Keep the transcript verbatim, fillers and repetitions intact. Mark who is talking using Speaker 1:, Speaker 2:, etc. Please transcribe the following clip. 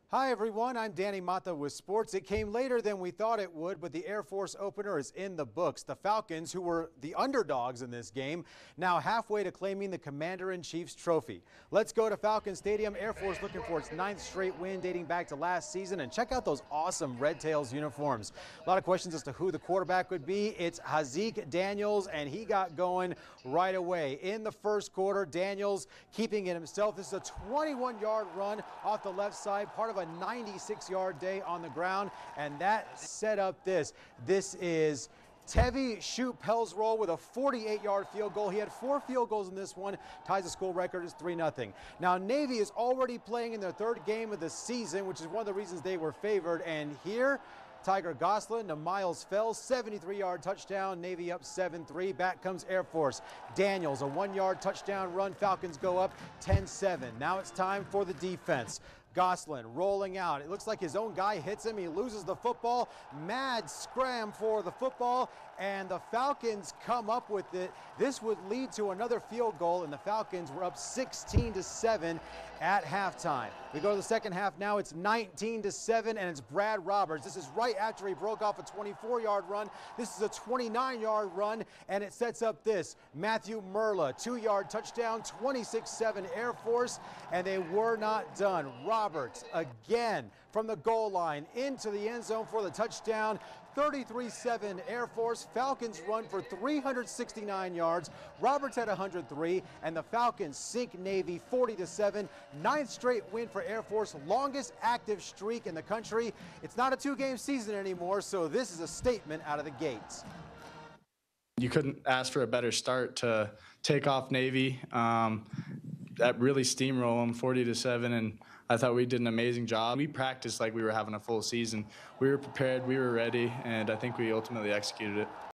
Speaker 1: Hi everyone, I'm Danny Mata with sports. It came later than we thought it would, but the Air Force opener is in the books. The Falcons, who were the underdogs in this game, now halfway to claiming the Commander-in-Chief's trophy. Let's go to Falcon Stadium. Air Force looking for its ninth straight win dating back to last season, and check out those awesome Red Tails uniforms. A lot of questions as to who the quarterback would be. It's Haaziq Daniels, and he got going right away. In the first quarter, Daniels keeping it himself. This is a twenty-one yard run off the left side, part of a ninety-six yard day on the ground, and that set up this. This is Tevi Shoot-Pelsroll with a forty-eight yard field goal. He had four field goals in this one, ties the school record as three nothing. Now, Navy is already playing in their third game of the season, which is one of the reasons they were favored, and here Tiger Gosselin to Miles Fells, seventy-three yard touchdown, Navy up seven three. Back comes Air Force. Daniels, a one yard touchdown run. Falcons go up ten seven. Now it's time for the defense. Gosselin rolling out. It looks like his own guy hits him. He loses the football. Mad scram for the football, and the Falcons come up with it. This would lead to another field goal, and the Falcons were up sixteen to seven at halftime. We go to the second half now. It's nineteen to seven, and it's Brad Roberts. This is right after he broke off a twenty-four yard run. This is a twenty-nine yard run, and it sets up this. Matthew Merla, two yard touchdown, twenty-six seven Air Force, and they were not done. Roberts again from the goal line into the end zone for the touchdown. thirty-three seven Air Force. Falcons run for three hundred sixty-nine yards. Roberts had one hundred three, and the Falcons sink Navy forty to seven. Ninth straight win for Air Force, longest active streak in the country. It's not a two game season anymore, so this is a statement out of the gates.
Speaker 2: You couldn't ask for a better start to take off Navy. Um, that really steamroll them forty to seven, and I thought we did an amazing job. We practiced like we were having a full season. We were prepared, we were ready, and I think we ultimately executed it.